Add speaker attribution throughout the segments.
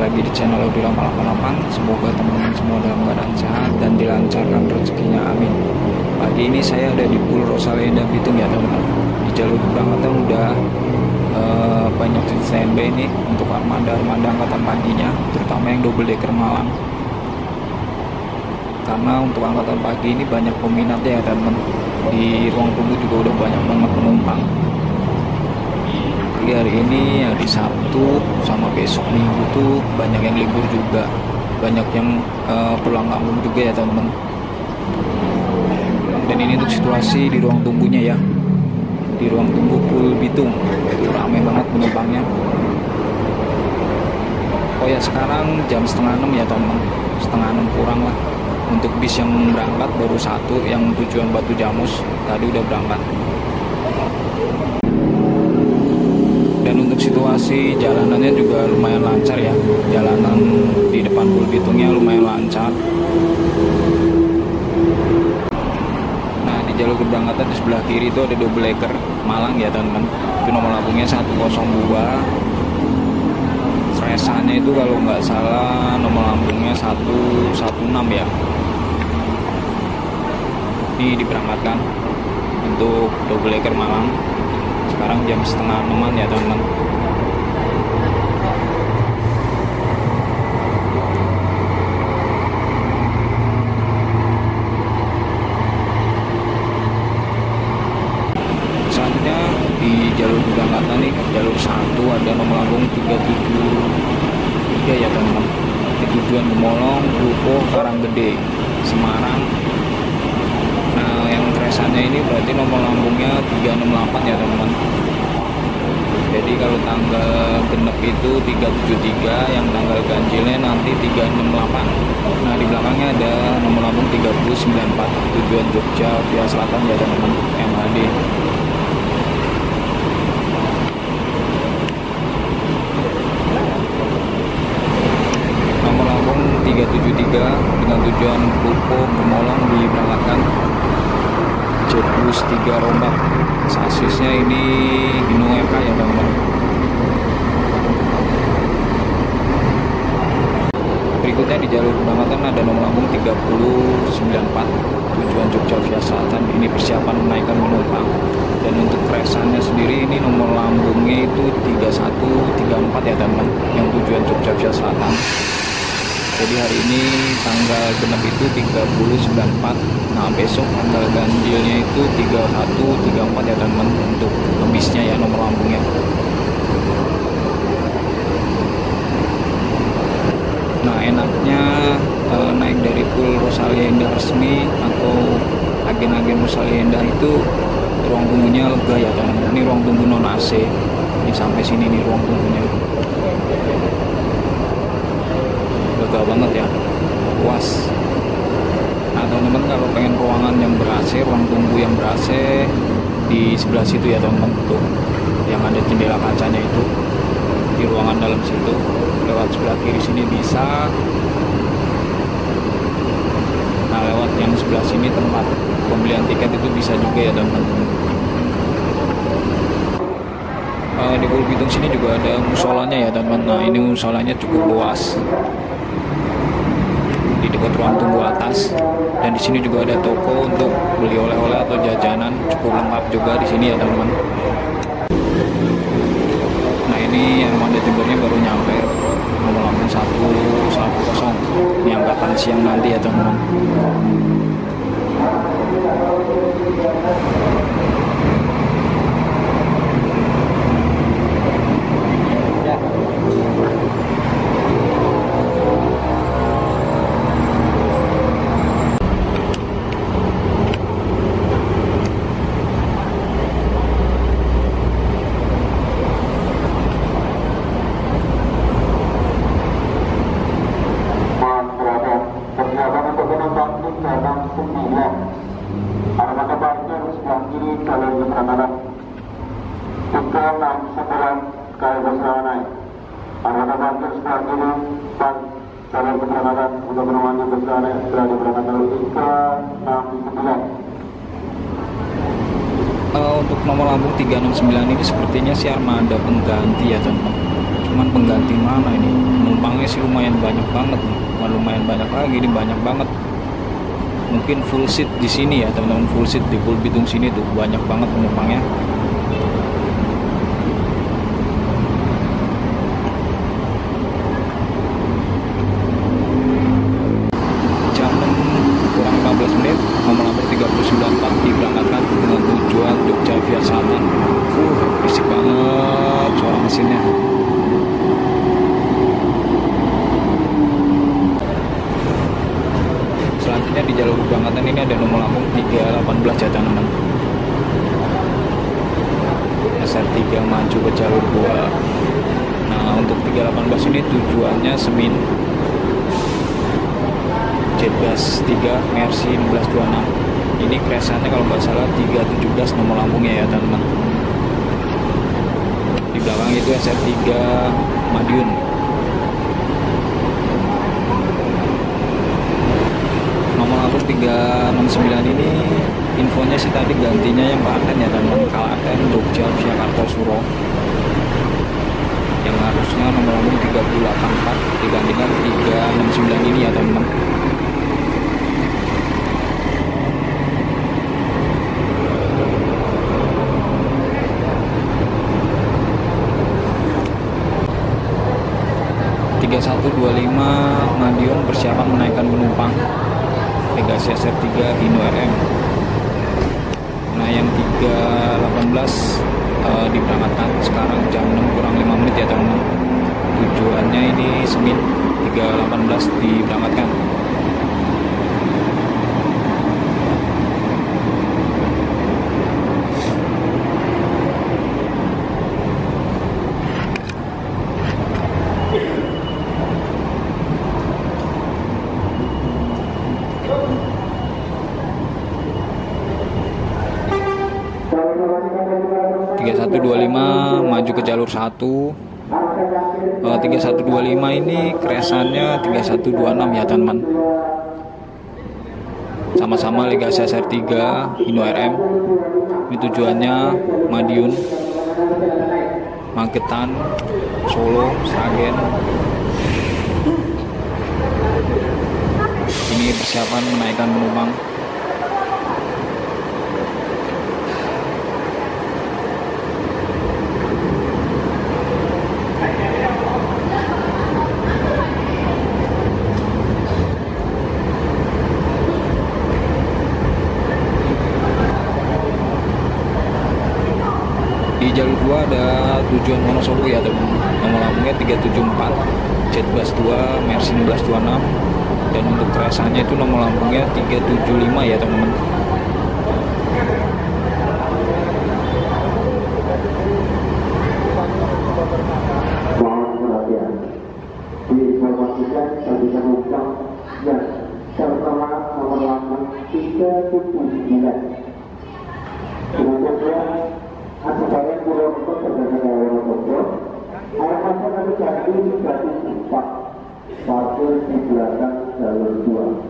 Speaker 1: lagi di channel Audi Rama 88. Semoga teman-teman semua dalam keadaan sehat dan dilancarkan rezekinya, amin. Pagi ini saya ada di Pulau Rosalinda Bitung ya teman-teman. Di jalur keberangkatan udah banyak standby ini untuk armada angkatan paginya, terutama yang double decker Malang. Karena untuk angkatan pagi ini banyak peminatnya ya teman-teman. Di ruang tunggu juga udah banyak banget penumpang. Jadi hari ini hari Sabtu sama besok Minggu tuh banyak yang libur juga, banyak yang pulang kampung juga ya teman-teman. Dan ini untuk situasi di ruang tunggunya ya, di ruang tunggu Pul Bitung itu ramai banget penumpangnya. Oh ya, sekarang jam setengah 6 ya teman-teman, setengah 6 kurang lah. Untuk bis yang berangkat baru satu, yang tujuan Batu Jamus tadi udah berangkat. Dan untuk situasi jalanannya juga lumayan lancar ya, jalanan di depan Pul Bitungnya lumayan lancar. Nah, di jalur keberangkatan di sebelah kiri itu ada double decker Malang ya teman-teman. Itu nomor lambungnya 102. Fresannya itu kalau nggak salah nomor lambungnya 116 ya. Ini diberangkatkan untuk double decker Malang. Sekarang jam setengah 6 ya teman-teman. Selanjutnya di jalur keberangkatan nih, jalur 1 ada nomor lambung 373 ya teman-teman. Di tujuan Gemolong, Ruko, Karanggede, Semarang. Nah, yang kresannya ini berarti nomor lambungnya 368 ya teman-teman. Jadi kalau tanggal genep itu 373, yang tanggal ganjilnya nanti 368. Nah, di belakangnya ada nomor lambung 3094 tujuan Jogja via Selatan ya teman-teman, MHD. Nomor lambung 373 dengan tujuan Ruko, Gemolong diberangkatkan Jetbus 3 rombak. Sasisnya ini Hino MK ya teman-teman. Berikutnya di jalur keberangkatan ada nomor lambung 3094 tujuan Jogja via Selatan. Ini persiapan menaikkan penumpang. Dan untuk kresannya sendiri ini nomor lambungnya itu 3134 ya teman-teman, yang tujuan Jogja via Selatan. Jadi hari ini tanggal genap itu 3094. Nah, besok tanggal ganjilnya itu 3134 ya teman-teman, untuk bisnya ya nomor lambungnya. Nah, enaknya naik dari Pul Rosalinda resmi atau agen-agen Rosalinda itu ruang tunggunya lega ya teman-teman. Ini ruang tunggu non AC. Ini sampai sini nih ruang tunggunya. Lega banget ya, puas. Nah teman-teman, kalau pengen ruangan yang ber-AC, ruang tunggu yang ber-AC di sebelah situ ya teman-teman, tuh yang ada jendela kacanya itu di ruangan dalam situ. Lewat sebelah kiri sini bisa. Nah, lewat yang sebelah sini tempat pembelian tiket itu bisa juga ya teman-teman. Di Pul Bitung sini juga ada musolanya ya teman-teman. Nah, ini musolanya cukup luas di dekat ruang tunggu atas. Dan di sini juga ada toko untuk beli oleh-oleh atau jajanan, cukup lengkap juga di sini ya teman-teman. Nah, ini armada Jembernya baru nyampe, nomor lambung 110. Ini angkatan siang nanti ya teman-teman. Untuk nomor lambung 369 ini sepertinya sih armada pengganti ya teman-teman. cuman pengganti mana ini. Penumpangnya sih lumayan banyak banget nih. Bukan lumayan banyak lagi, ini banyak banget. Mungkin full seat di sini ya teman-teman, full seat di Pulau Bitung sini tuh banyak banget penumpangnya. Jam 6 kurang 15 menit, nomor lampu 39.4 diberangkatkan dengan tujuan Jogja via Selatan. Berisik banget suara mesinnya. Selanjutnya di jalur keberangkatan ini ada nomor lambung 318 ya teman-teman. SR3 maju ke jalur 2. Nah untuk 318 ini tujuannya Semin, Jetbus 3 Mercy 1626. Ini kresannya kalau nggak salah 317 nomor lambungnya ya teman-teman. Di belakang itu SR3 Madiun. Nomor lambung 369 ini infonya sih tadi gantinya yang Klaten ya teman-teman, Klaten Jogja via Kartosuro. Yang harusnya nomor lambung 384 digantikan 369 ini ya teman-teman. Madiun persiapan menaikkan penumpang Legasi SR3 Hino RM. Nah yang 318 diberangkatkan sekarang jam 6 kurang 5 menit ya teman-teman. Tujuannya ini Semin, 318 diberangkatkan. Maju ke jalur 1. 3125 ini kresannya 3126 ya teman-teman. Sama-sama Legasi SR3 Hino RM. Ini tujuannya Madiun, Magetan, Solo, Sragen. Ini persiapan menaikkan penumpang. Di jalur 2 ada tujuan Wonosobo ya teman-teman. Nomor lambungnya 374 Jetbus 2 Mercy 1626. Dan untuk kresannya itu nomor lambungnya 375 ya teman-teman.
Speaker 2: Mohon perhatian. Diinformasikan bagi penumpang yang tertera nomor lambung 379. Selanjutnya Asbaya Purwokerto berdasarkan Wonosobo, arah masuk ke Jati 374, parkir di belakang jalur 2.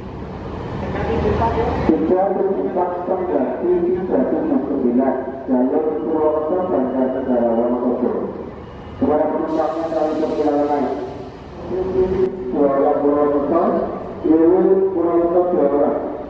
Speaker 2: 374 Kendati 379, jalur Purwokerto berdasarkan negara Wonosobo. Kepada penumpangnya dalam perjalanan lain, Suara Purwokerto, Iwin Purwokerto Jawa.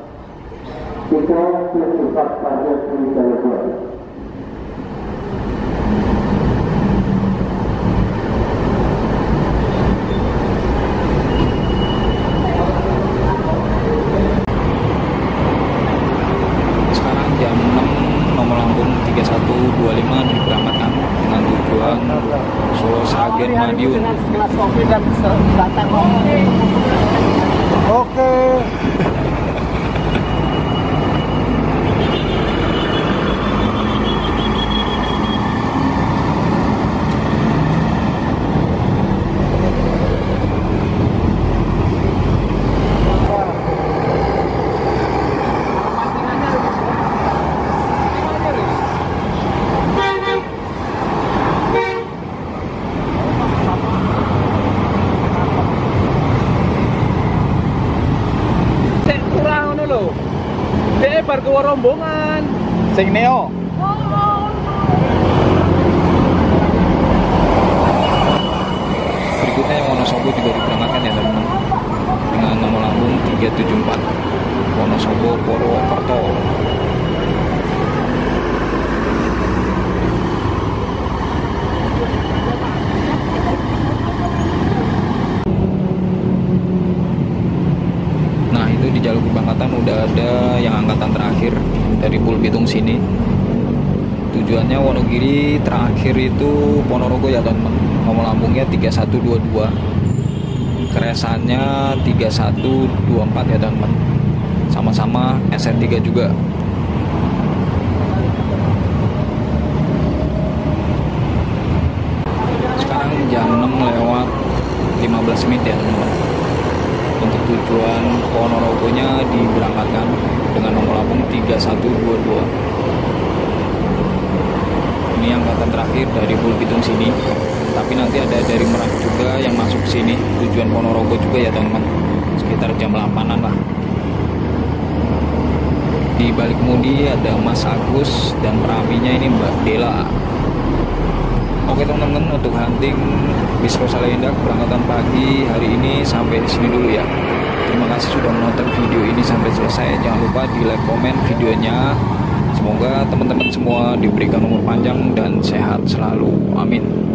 Speaker 2: 374 parkir di jalur 2.
Speaker 1: Diberangkatkan dengan tujuan Solo, Sragen, Madiun.
Speaker 3: Oke. Bar ke rombongan sing neo.
Speaker 1: Wonosobo juga diberangkatkan ya teman-teman, dengan nomor lambung 374 Wonosobo Purwokerto. Nah itu di jalur keberangkatan udah ada yang angkatan terakhir dari Pulau Bitung sini. Tujuannya Wonogiri, terakhir itu Ponorogo ya teman-teman. Nomor lambungnya 3122. Keresannya 3124 ya teman-teman. Sama-sama SN3 juga. Sekarang jam 6:15 ya teman-teman. Untuk tujuan Ponorogonya diberangkatkan dengan nomor lambung 3122. Ini angkatan terakhir dari Pulau Bitung sini, tapi nanti ada dari Merak juga yang masuk sini tujuan Ponorogo juga ya teman-teman, sekitar jam 8-an lah. Di balik kemudi ada Mas Agus dan peraminya ini Mbak Dela. Oke teman-teman, untuk hunting bis Rosalia keberangkatan pagi hari ini sampai di sini dulu ya. Terima kasih sudah menonton video ini sampai selesai. Jangan lupa di like, komen videonya. Semoga teman-teman semua diberikan umur panjang dan sehat selalu. Amin.